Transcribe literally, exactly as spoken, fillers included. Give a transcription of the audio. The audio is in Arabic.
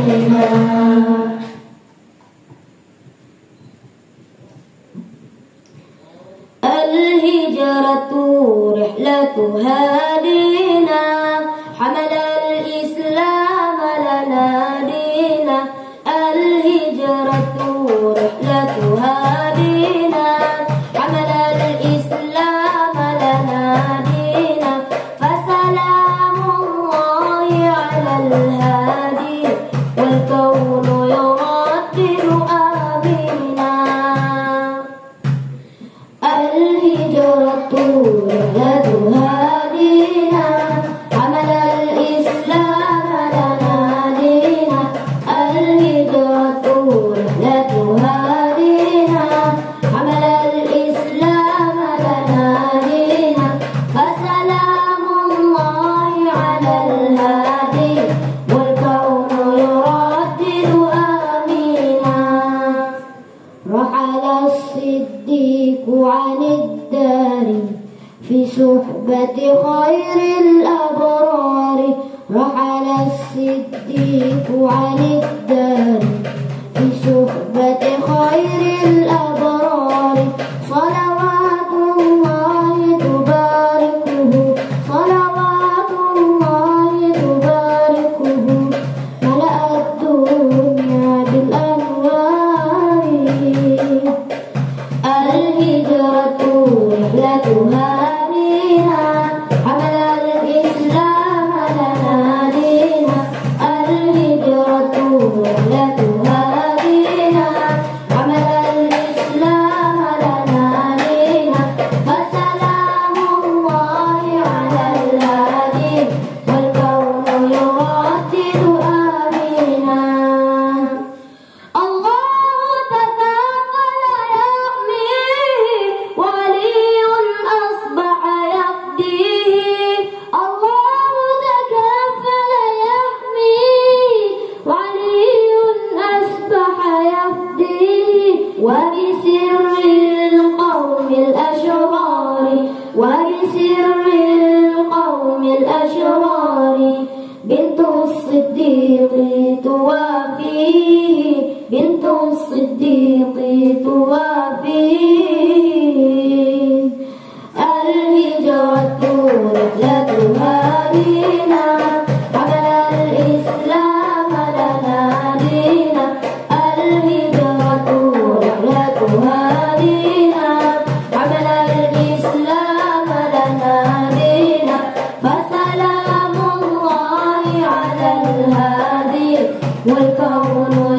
الهجرة رحلة هادينا حمل الإسلام لنا دينا. الهجرة رحلة هادينا حمل الإسلام لنا دينا. فسلام الله على الهادي والكون يردد آمينا. الهجرة رحلة هادينا حمل الإسلام لنا دينا. الهجرة رحلة هادينا حمل الإسلام لنا دينا. فسلام الله على الهادي والكون يردد آمينا. رحل الصديق عن الدار في صحبة خير الأبرار. رحل الصديق عن الدار في صحبة خير الأبرار. صلوات الله تباركه صلوات الله تباركه ملأ الدنيا بالأنوار. الهجرة رحلة هادينا حمل الإسلام لنا دينا. الهجرة رحلة هادينا حمل الإسلام لنا دينا. فسلام الله على الهادي والكون يردد آمينا. الله تكافل يحميه وولي أصبح يفديه. الله تكافل يحميه وولي أصبح يفديه. وبسر القوم الأشرار وبسر القوم الأشرار بنت الصديق توافيه. بنت الصديق توافيه. الهجرة رحلة هادينا حمل الإسلام لنا دينا. الهجرة رحلة هادينا حمل الإسلام لنا دينا. فسلام الله على الهادي والكون